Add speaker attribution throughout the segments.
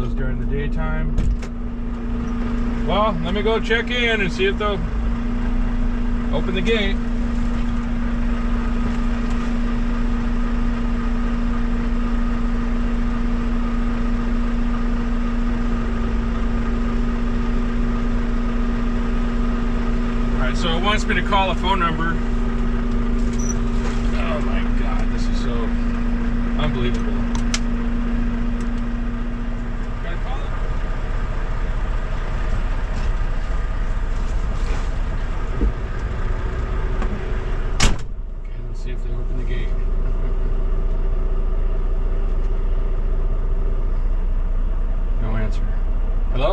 Speaker 1: closed during the daytime. Well, let me go check in and see if they'll open the gate. Alright, so it wants me to call a phone number. Oh my god, this is so unbelievable. Gotta call it. Okay, let's see if they open the gate. No answer. Hello?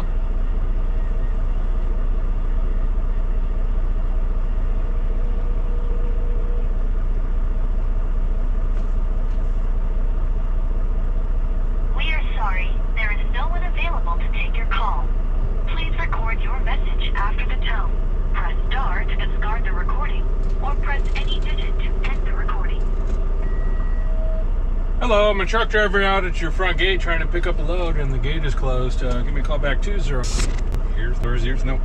Speaker 1: Hello, I'm a truck driver out at your front gate trying to pick up a load and the gate is closed. Give me a call back 20. Here's no.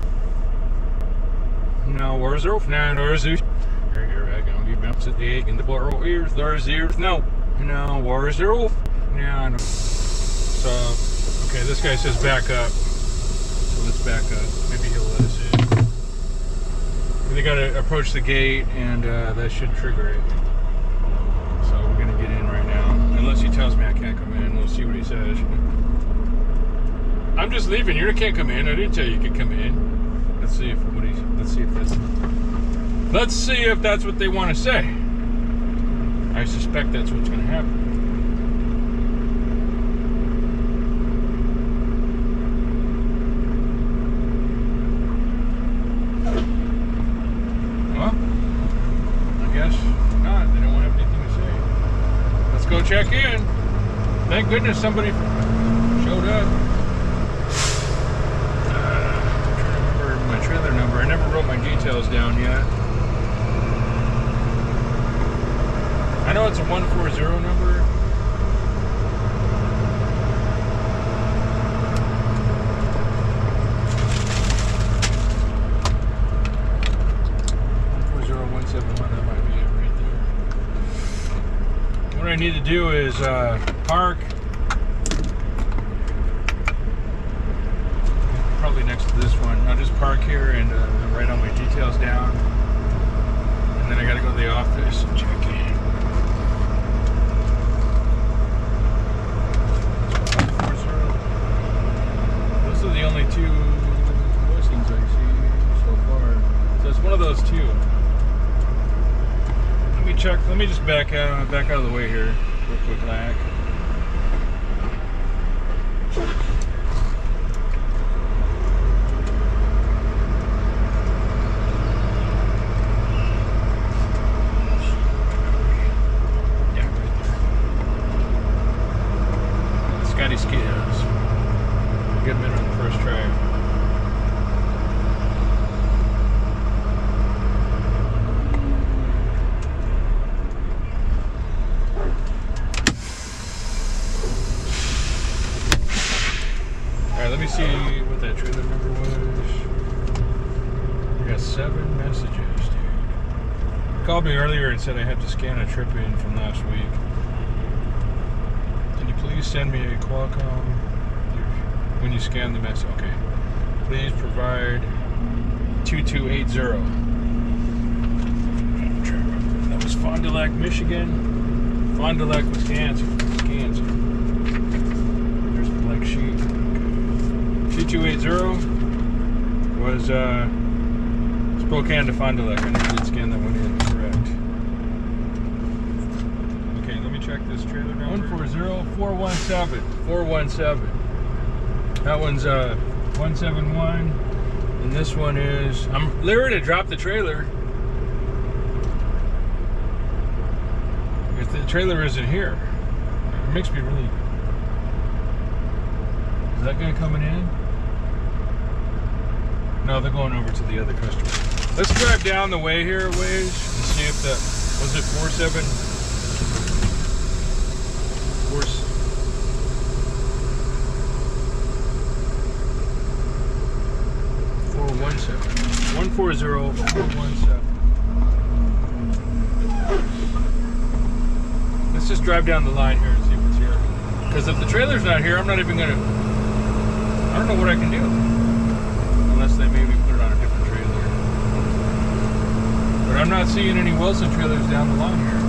Speaker 1: No, where's the roof? No, where's the here I gonna be bouncing at the egg in the bottle. Here's no. No, where's the roof? No, no. So, okay, this guy says back up. So let's back up. Maybe he'll let us in. They gotta approach the gate and that should trigger it. So we're gonna get in right now. Unless he tells me I can't come in. We'll see what he says. I'm just leaving. You can't come in. I didn't tell you could come in. Let's see if that's what they want to say. I suspect that's what's gonna happen. Well, I guess not. They don't have anything to say. Let's go check in. Thank goodness somebody showed up. I'm trying to remember my trailer number. I never wrote my details down yet. I know it's a 140 number. That might be it right there. What I need to do is park probably next to this one. I'll just park here and write all my details down, and then I gotta go to the office and check in. Those are the only two listings I see so far. So it's one of those two. Let me just back out of the way here real quick, like. Yeah, right there. Scotty Skids. Good minute on the first try. Let me see what that trailer number was. We got 7 messages, dude. He called me earlier and said I had to scan a trip in from last week. Can you please send me a Qualcomm when you scan the message? Okay. Please provide 2280. That was Fond du Lac, Michigan. Fond du Lac, Wisconsin. There's the black sheet. 2280 was Spokane to Fond du Lac. I never did scan that one in, correct. Okay, let me check this trailer number. 140417. 417. That one's 171. And this one is, I'm literally to drop the trailer. If the trailer isn't here, it makes me really. Is that guy coming in? No, they're going over to the other customer. Let's drive down the way here a ways and see if that, was it 47? 40417. Let's just drive down the line here and see what's here. Because if the trailer's not here, I'm not even gonna. I don't know what I can do. Unless they maybe put it on a different trailer. But I'm not seeing any Wilson trailers down the line here.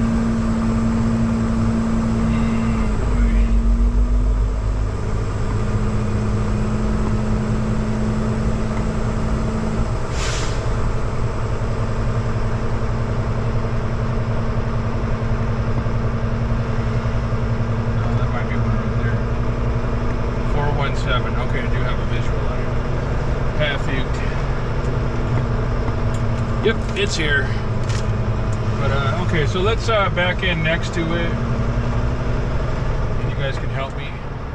Speaker 1: Okay, I do have a visual on it. Half-uked. Yep, it's here. But, okay, so let's back in next to it. And you guys can help me.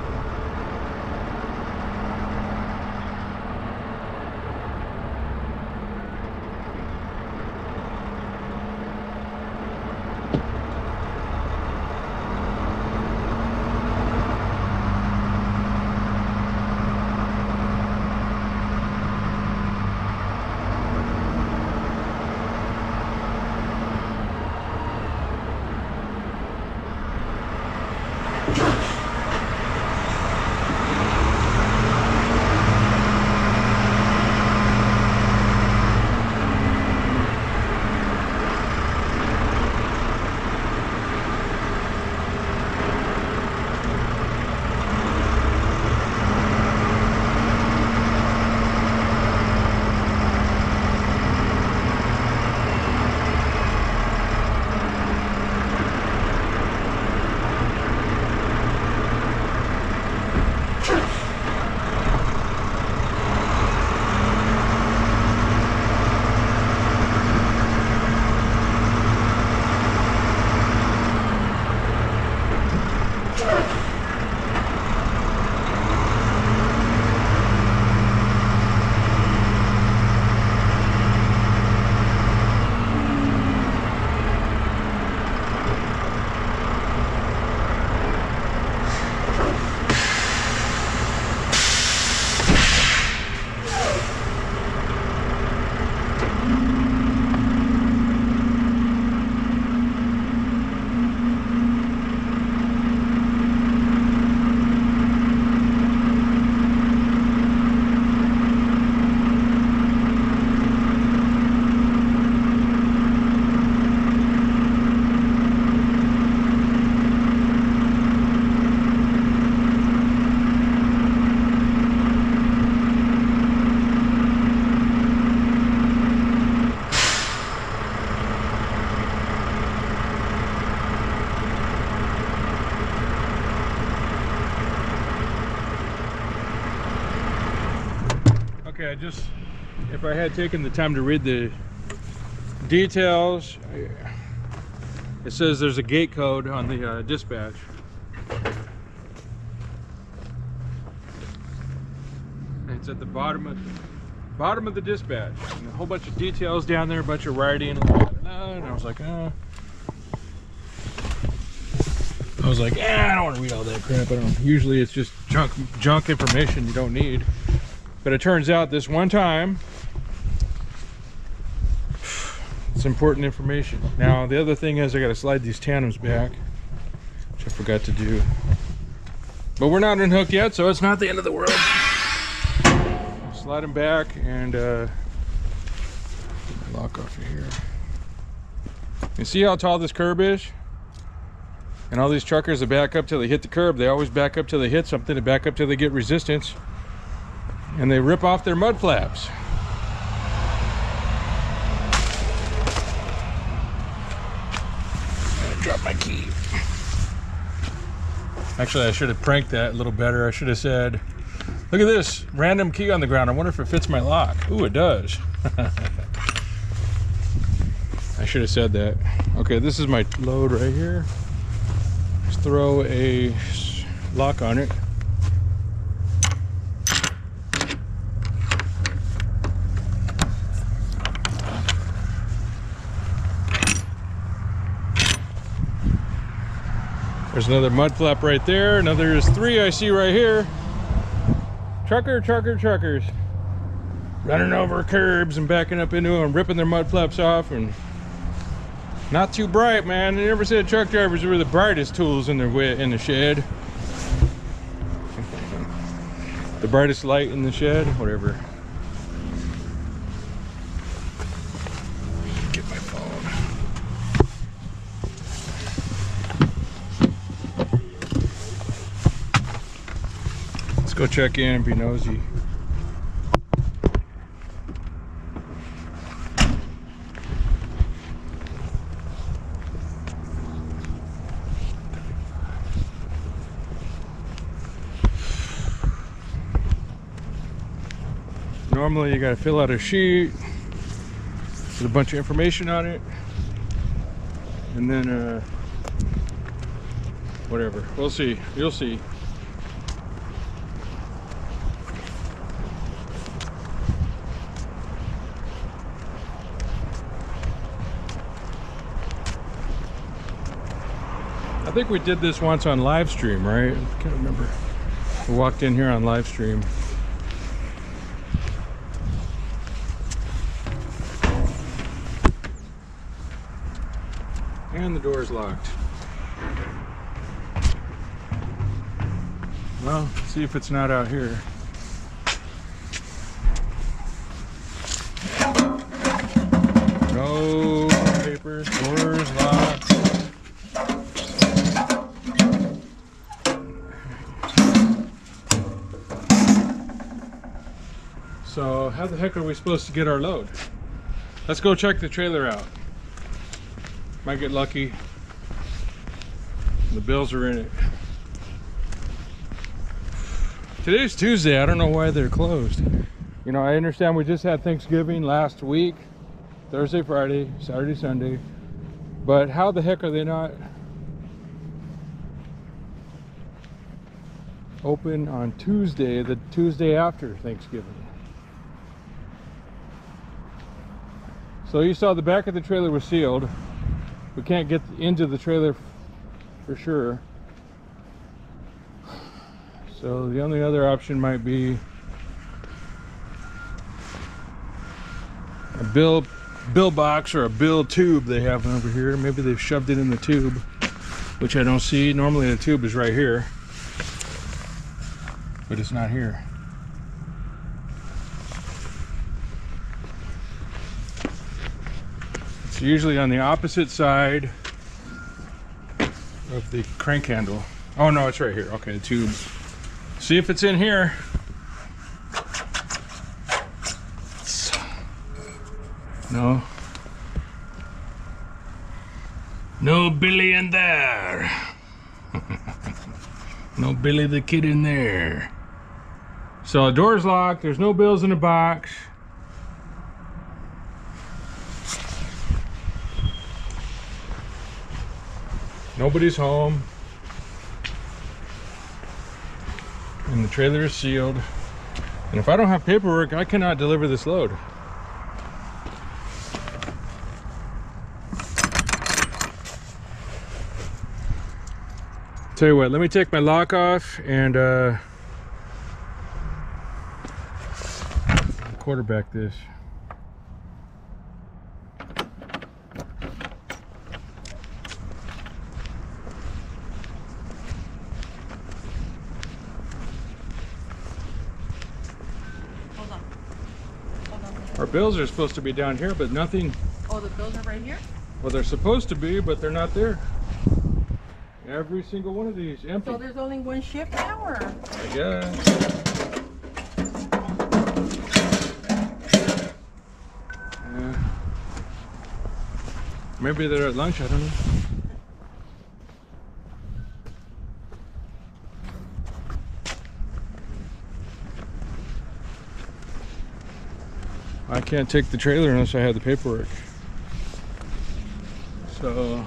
Speaker 1: Okay, if I had taken the time to read the details, it says there's a gate code on the dispatch. And it's at the bottom of the dispatch. And a whole bunch of details down there, a bunch of writing, and I was like, I don't want to read all that crap. Usually it's just junk information you don't need. But it turns out this one time, it's important information. Now, the other thing is I got to slide these tandems back, which I forgot to do. But we're not unhooked yet, so it's not the end of the world. Slide them back and lock off of here. You see how tall this curb is? And all these truckers that back up till they hit the curb, they always back up till they hit something, to back up till they get resistance. And they rip off their mud flaps. I dropped my key. Actually, I should have pranked that a little better. I should have said, look at this random key on the ground. I wonder if it fits my lock. Ooh, it does. I should have said that. Okay, this is my load right here. Let's throw a lock on it. There's another mud flap right there. There's 3 I see right here. Truckers. running over curbs and backing up into them, ripping their mud flaps off, and not too bright, man. They never said truck drivers were the brightest tools in the shed. The brightest light in the shed, whatever. Get my phone. Let's go check in and be nosy. Normally you gotta fill out a sheet with a bunch of information on it, and then whatever, we'll see, you'll see. I think we did this once on live stream, right? I can't remember. We walked in here on live stream. And the door is locked. Well, let's see if it's not out here. No papers, doors locked. So how the heck are we supposed to get our load? Let's go check the trailer out. Might get lucky. The bills are in it. Today's Tuesday. I don't know why they're closed. You know, I understand we just had Thanksgiving last week. Thursday, Friday, Saturday, Sunday. But how the heck are they not open on Tuesday, the Tuesday after Thanksgiving? So you saw the back of the trailer was sealed. We can't get into the trailer for sure. So the only other option might be a bill box or a bill tube they have over here. Maybe they've shoved it in the tube, which I don't see. Normally the tube is right here, but it's not here. It's usually on the opposite side of the crank handle. Oh no, it's right here. Okay, the tube. See if it's in here. No. No Billy in there. No Billy the Kid in there. So the door's locked. There's no bills in the box. Nobody's home. And the trailer is sealed. And if I don't have paperwork, I cannot deliver this load. Tell you what, let me take my lock off and quarterback this. Our bills are supposed to be down here, but nothing.
Speaker 2: Oh, the bills are right here?
Speaker 1: Well, they're supposed to be, but they're not there. Every single one of these empty.
Speaker 2: So there's only one shift now, or?
Speaker 1: I guess. Yeah. Maybe they're at lunch, I don't know. I can't take the trailer unless I have the paperwork. So,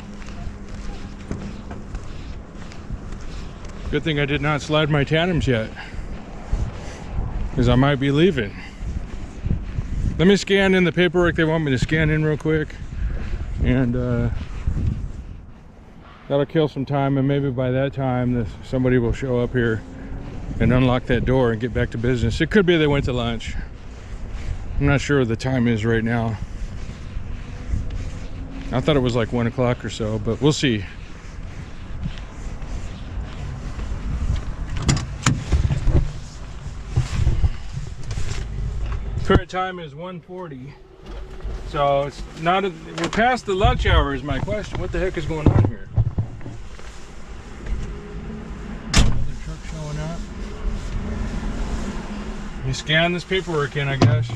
Speaker 1: good thing I did not slide my tandems yet, because I might be leaving. Let me scan in the paperwork they want me to scan in real quick, and that'll kill some time, and maybe by that time somebody will show up here and unlock that door and get back to business. It could be they went to lunch. I'm not sure what the time is right now. I thought it was like 1 o'clock or so, but we'll see. Current time is 1:40. So it's not we're past the lunch hour is my question. What the heck is going on here? Another truck showing up. You scan this paperwork in, I guess.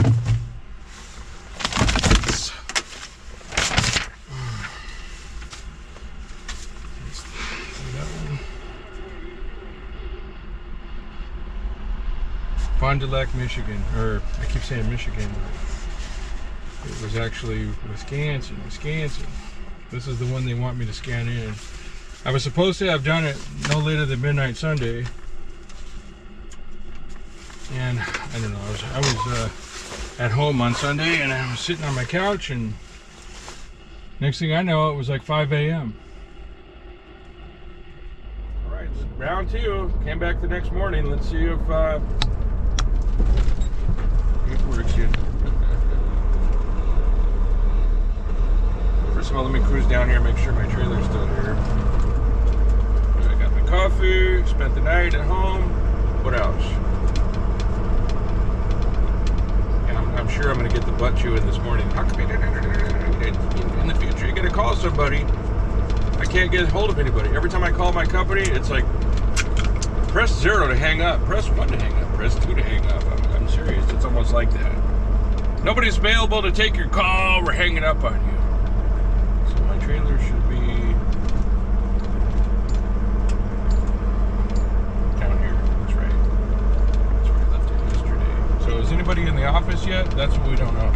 Speaker 1: Fond du Lac, Michigan, or I keep saying Michigan, but it was actually Wisconsin. This is the one they want me to scan in. I was supposed to have done it no later than midnight Sunday, and I don't know. I was at home on Sunday, and I was sitting on my couch, and next thing I know, it was like 5 a.m. All right, round two. Came back the next morning. Let's see if paperwork's in. First of all, let me cruise down here, make sure my trailer's still here. I got my coffee, spent the night at home. What else? Yeah, I'm sure I'm going to get the butt chewing this morning. How come in the future you got to call somebody? I can't get hold of anybody. Every time I call my company, it's like press 0 to hang up, press 1 to hang up, press 2 to hang up. I'm serious. It's almost like that. Nobody's available to take your call. We're hanging up on you. So my trailer should be down here. That's right. That's where I left it yesterday. So is anybody in the office yet? That's what we don't know.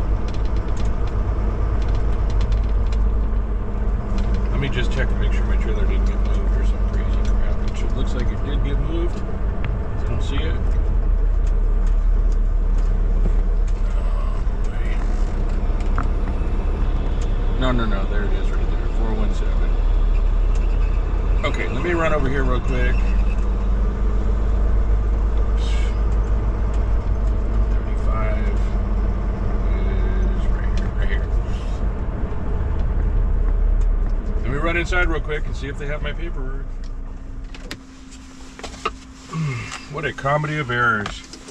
Speaker 1: Let me just check and make sure my trailer didn't get moved or some crazy crap. It looks like it did get moved. I don't see it. No, there it is right there, 417. Okay, let me run over here real quick. 35 is right here. Let me run inside real quick and see if they have my paperwork. What a comedy of errors.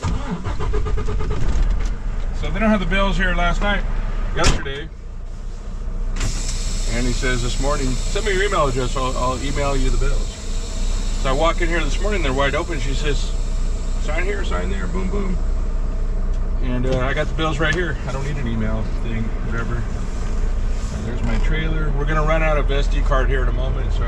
Speaker 1: So they don't have the bills here yesterday. And he says this morning, send me your email address, I'll email you the bills. So I walk in here this morning, they're wide open. She says, sign here, sign there, boom, boom. And I got the bills right here. I don't need an email thing, whatever. And there's my trailer. We're gonna run out of SD card here in a moment, so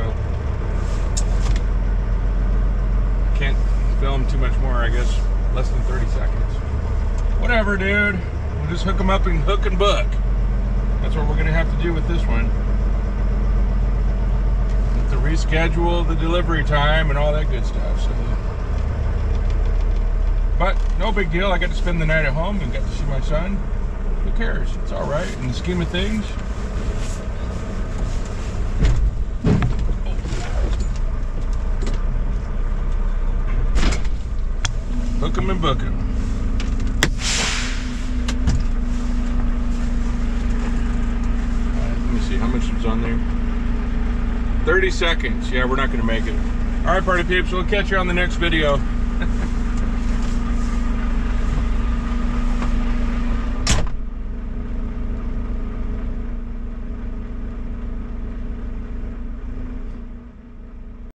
Speaker 1: I can't film too much more, I guess, less than 30 seconds. Whatever, dude. We'll just hook them up and hook and book. That's what we're gonna have to do with this one. To reschedule the delivery time and all that good stuff. So, but no big deal. I got to spend the night at home and got to see my son. Who cares? It's all right in the scheme of things. Hook 'em and book 'em. Let me see how much was on there. 30 seconds. Yeah, we're not going to make it. All right, party peeps, we'll catch you on the next video.